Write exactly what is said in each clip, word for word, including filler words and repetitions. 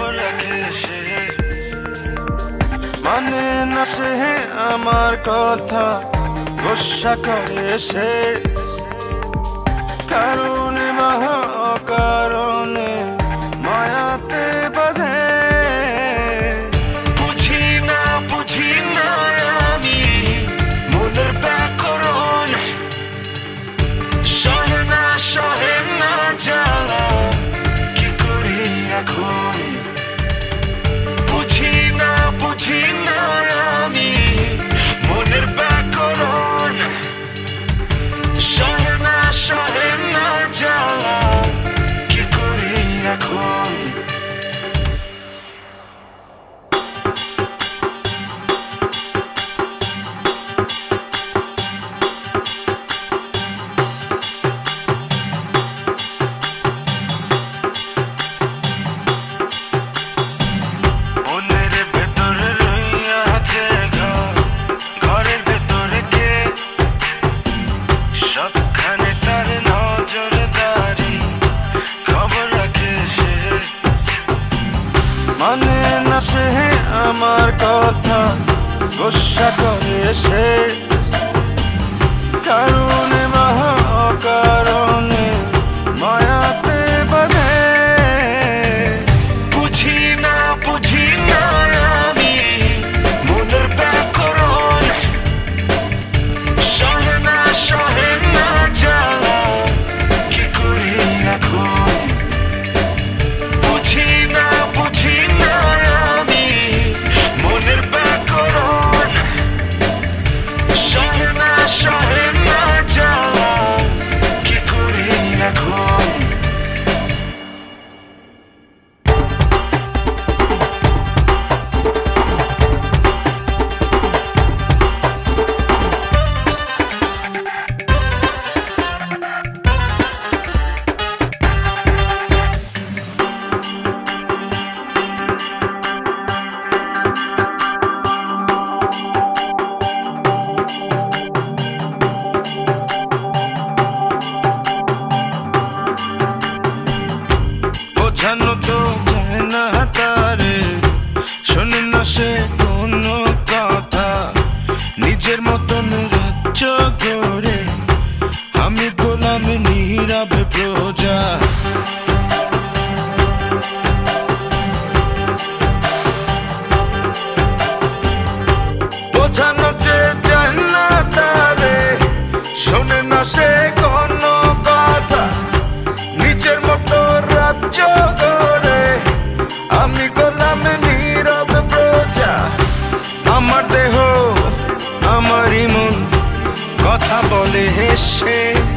খবর রাখে সে, মানে না সে আমার কথা, গোসা করে সে কারণে বা অকারণে মায়াতে বাঁধে। বুঝি না বুঝি না আমি মনের ব্যাকরণ, সহে না সহে না জ্বালা কি করি এখন। বুঝি না বুঝি না আমি মনের ব্যাকরণ, সহে না সহে না জ্বালা কি করি এখন। মানে না সে আমার কথা, গোসা করে সে কারণে বা অকারণে মায়াতে বাঁধে। বুঝি না বুঝি না আমি মনের ব্যাকরণ, সহে না সহে না জ্বালা কি করি এখন। বুঝি না বুঝি না আমি মনের ব্যাকরণ, সহে না সহে না জ্বালা কি করি এখন। বোঝানো তো যায় না তারে, শোনে না সে কোনো কথা, নিজের মতন রাজ্য গড়ে আমি গোলাম নীরব প্রজা। বোঝানো যে যায় না তারে, শোনে না সে কোনো কথা, নিজের মতো রাজ্য গড়ে আমি গোলাম নীরব প্রজা। আমার দেহ আমারই মন কথা বলে হেসে,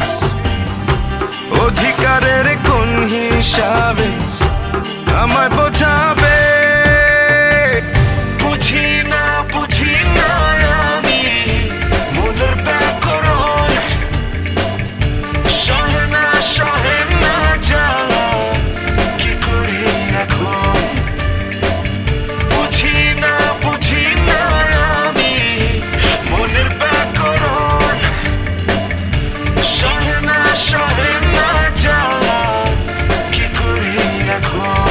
অধিকারের কোন হিসাবে আমায় বোঝাবে। বুঝি না বুঝি না আমি মনের ব্যাকরণ, সহে না সহে না জ্বালা কি করি এখন। বুঝি না বুঝি না আমি মনের ব্যাকরণ, সহে না সহে না জ্বালা কি করি এখন।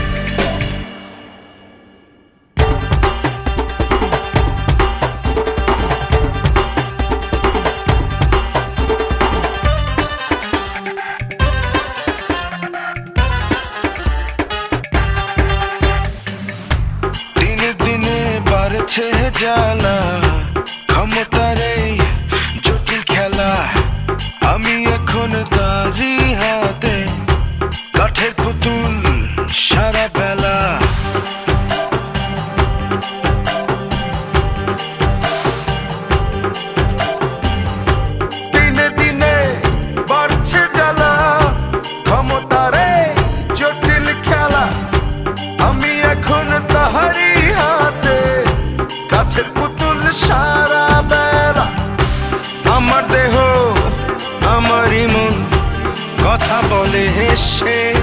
দিনে দিনে বাড়ছে জ্বালা, ক্ষমতার এই জটিল খেলা, আমি এখন তারি হাতে কাঠের পুতুল সারা বেলা। দিনে দিনে বাড়ছে জ্বালা, ক্ষমতার এই জটিল খেলা, আমি এখন তাহারি হাতে কাঠের পুতুল সারা বেলা। আমার দেহ আমারই মন কথা বলে হেসে,